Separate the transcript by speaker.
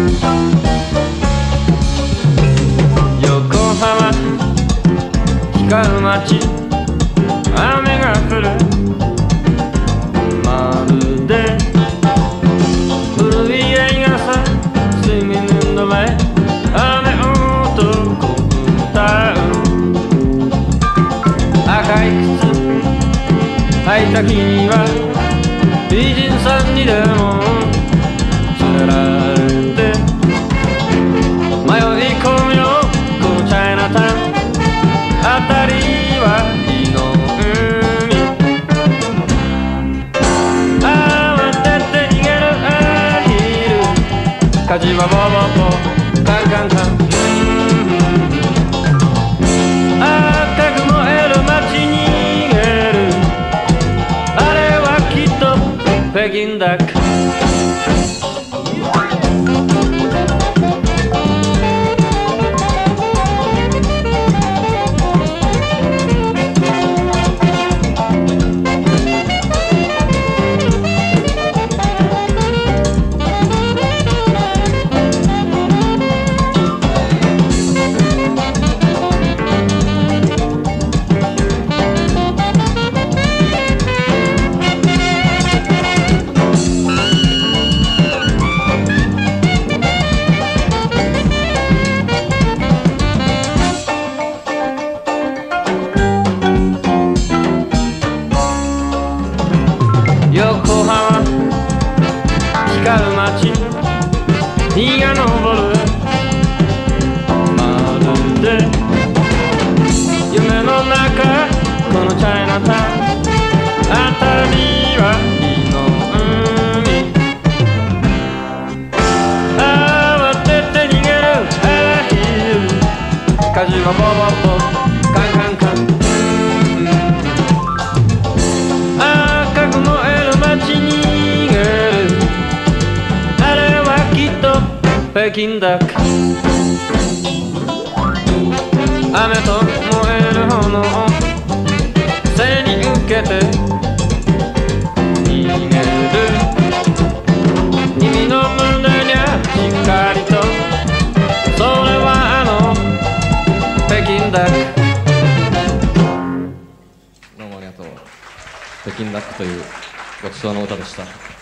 Speaker 1: 横浜光る街、雨が降るまるで古い映画さ、水面の前雨男歌う。赤い靴履いた君は美人さんにでも連れられて迷い込むよ、このチャイナタウンあたりは火の海。慌てて逃げるアヒル、火事はボボボカンカンカン。赤く燃える街に逃げる、あれはきっと北京ダック。横浜光る街、日が昇るまるで夢の中、このチャイナタウンあたりは火の海。慌てて逃げるアヒル、火事はボボボカンカンカン。赤く燃える街に逃げる、あれはきっと北京ダック。雨と燃える炎を背に受けて逃げる、君の胸にゃしっかりと、それはあの北京ダック。
Speaker 2: どうもありがとう。北京ダックというごちそうの歌でした。